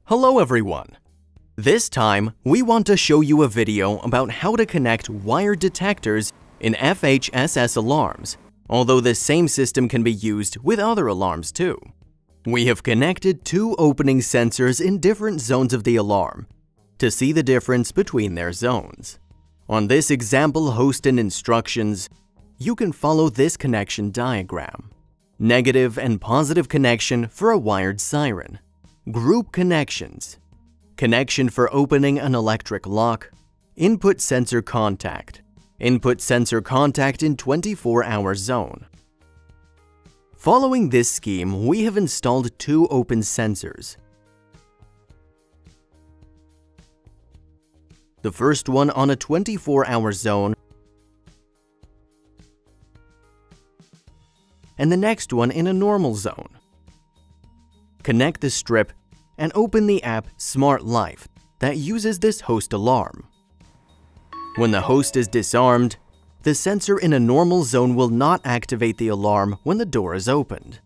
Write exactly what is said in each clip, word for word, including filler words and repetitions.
Hello everyone! This time, we want to show you a video about how to connect wired detectors in F H S S alarms, although the same system can be used with other alarms too. We have connected two opening sensors in different zones of the alarm to see the difference between their zones. On this example host and instructions, you can follow this connection diagram. Negative and positive connection for a wired siren. Group connections. Connection for opening an electric lock. Input sensor contact. Input sensor contact in twenty-four hour zone. Following this scheme, we have installed two open sensors. The first one on a twenty-four hour zone, and the next one in a normal zone. Connect the strip and open the app Smart Life that uses this host alarm. When the host is disarmed, the sensor in a normal zone will not activate the alarm when the door is opened.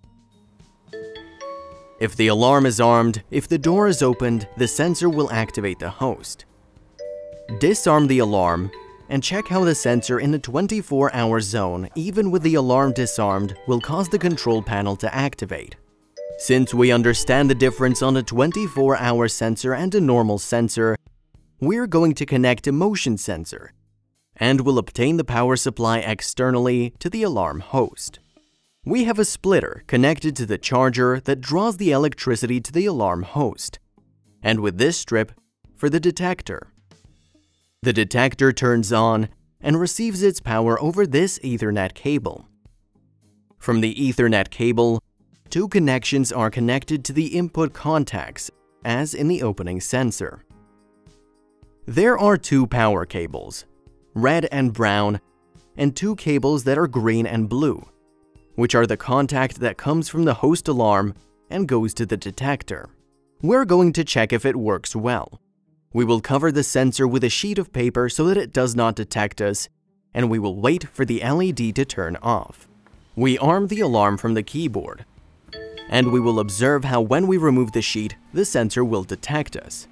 If the alarm is armed, if the door is opened, the sensor will activate the host. Disarm the alarm and check how the sensor in a twenty-four hour zone, even with the alarm disarmed, will cause the control panel to activate. Since we understand the difference on a twenty-four hour sensor and a normal sensor, we're going to connect a motion sensor and will obtain the power supply externally to the alarm host. We have a splitter connected to the charger that draws the electricity to the alarm host, and with this strip for the detector. The detector turns on and receives its power over this Ethernet cable. From the Ethernet cable, two connections are connected to the input contacts, as in the opening sensor. There are two power cables, red and brown, and two cables that are green and blue, which are the contact that comes from the host alarm and goes to the detector. We're going to check if it works well. We will cover the sensor with a sheet of paper so that it does not detect us, and we will wait for the L E D to turn off. We arm the alarm from the keyboard, and we will observe how when we remove the sheet, the sensor will detect us.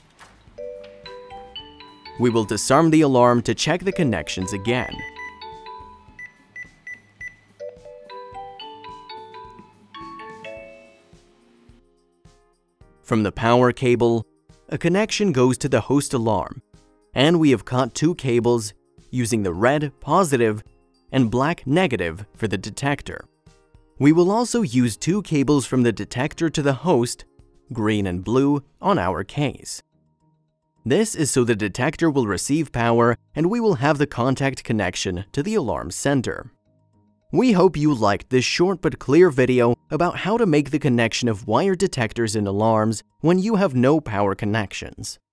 We will disarm the alarm to check the connections again. From the power cable, a connection goes to the host alarm, and we have cut two cables using the red positive and black negative for the detector. We will also use two cables from the detector to the host, green and blue, on our case. This is so the detector will receive power and we will have the contact connection to the alarm center. We hope you liked this short but clear video about how to make the connection of wire detectors in alarms when you have no power connections.